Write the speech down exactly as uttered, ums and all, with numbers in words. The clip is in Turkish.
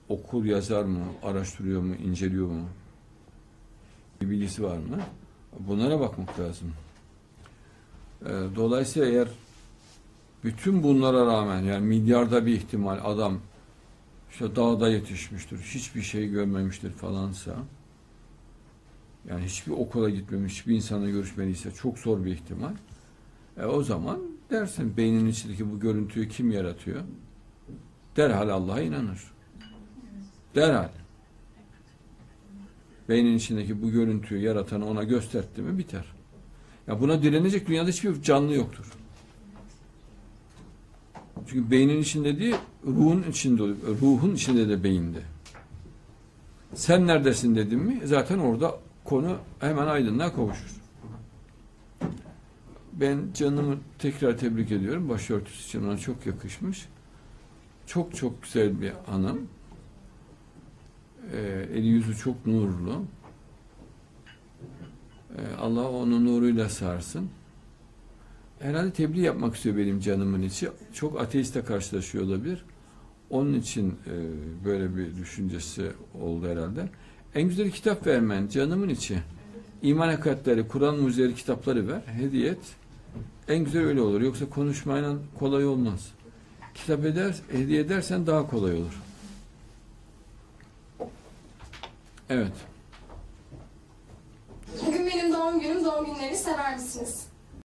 okur yazar mı, araştırıyor mu, inceliyor mu? Bir bilgisi var mı? Bunlara bakmak lazım. Dolayısıyla eğer bütün bunlara rağmen, yani milyarda bir ihtimal adam işte dağda yetişmiştir, hiçbir şey görmemiştir falansa, yani hiçbir okula gitmemiş, hiçbir insanla görüşmediyse çok zor bir ihtimal. E o zaman dersin, beynin içindeki bu görüntüyü kim yaratıyor? Derhal Allah'a inanır. Derhal. Beynin içindeki bu görüntüyü yaratanı ona gösterdi mi biter. Ya buna direnecek dünyada hiçbir canlı yoktur. Çünkü beynin içinde değil, ruhun içinde oluyor. Ruhun içinde de beyinde. Sen neredesin dedim mi zaten orada konu hemen aydınlığa kavuşur. Ben canımı tekrar tebrik ediyorum. Başörtüsü için ona çok yakışmış. Çok çok güzel bir hanım. Ee, eli yüzü çok nurlu. Ee, Allah onun nuruyla sarsın. Herhalde tebliğ yapmak istiyor benim canımın içi. Çok ateiste karşılaşıyor olabilir. Onun için e, böyle bir düşüncesi oldu herhalde. En güzel kitap vermen canımın içi. İman hakikatleri, Kur'an mucizeleri kitapları ver, hediye et. En güzel öyle olur. Yoksa konuşmayla kolay olmaz. Kitap eder, hediye edersen daha kolay olur. Evet. Bugün benim doğum günüm. Doğum günlerini sever misiniz?